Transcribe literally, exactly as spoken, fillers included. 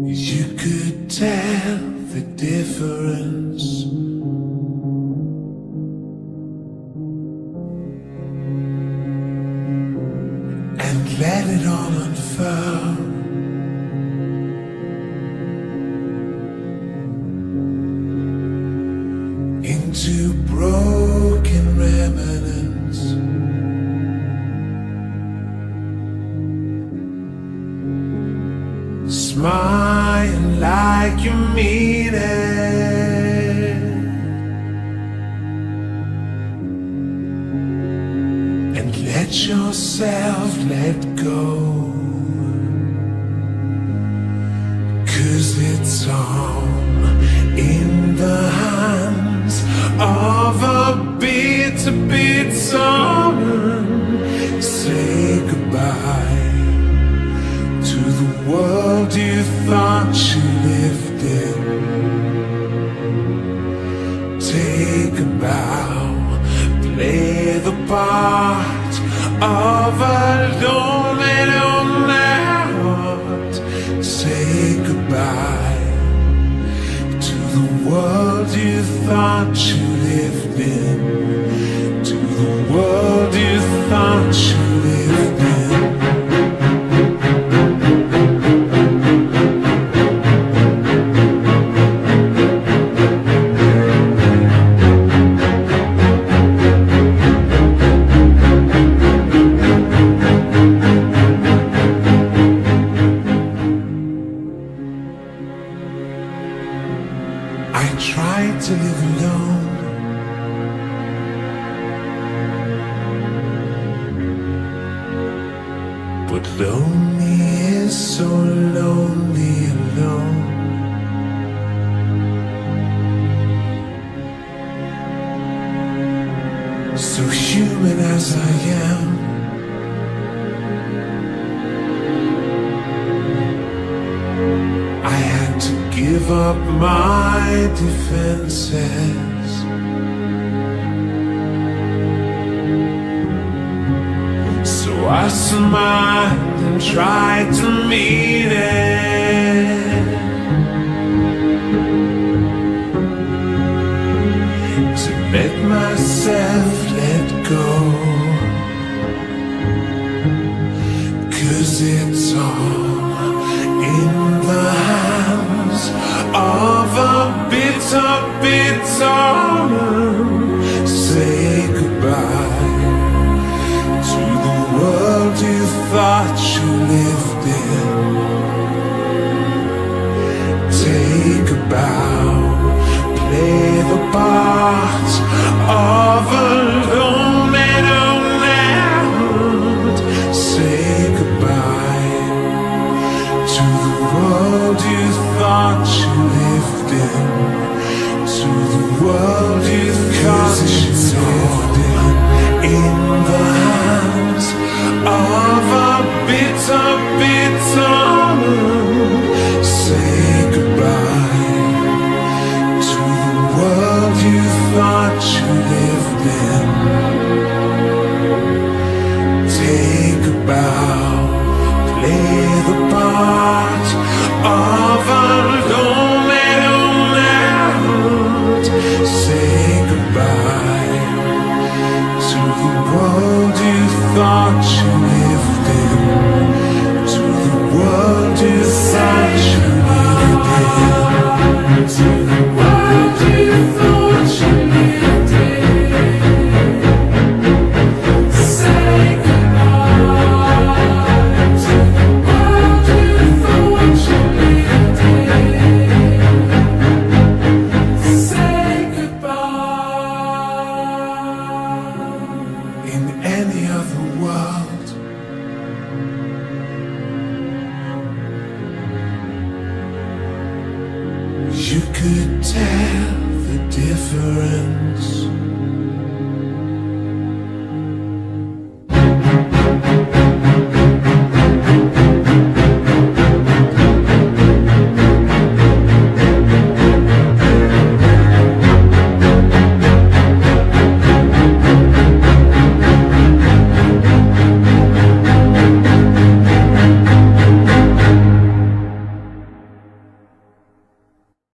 You could tell the difference. And let it all unfurl. Into broken remnants. Smile like you mean it, and let yourself let go, 'cause it's all in the hands of a bitter, bitter sorrow. Say goodbye to the world you thought you lived in. Take a bow, play the part of a lonely, lonely heart. Say goodbye to the world you thought you lived in. To the world you thought you lived in. I tried to live alone, but lonely is so lonely alone. So human as I am, I had to give up my defenses. So I smiled and tried to mean it, to let myself let go, 'cause it's all in the hands of a bitter, bitter sorrow. Say goodbye to the world you thought you lived in. Take a bow, play the part of a lonely, lonely heart. Say goodbye to the world you thought you lived in. To the world you thought you lived in. In the hands of a bitter, bitter sorrow. Say goodbye to the world you thought you lived in. Take a bow, play the part of a lonely, lonely heart. Say goodbye to the world you thought you lived in. To the world you thought you lived in. To the world you thought you lived in. Say goodbye to the world you thought you lived in. Say goodbye. In any other world, you could tell the difference.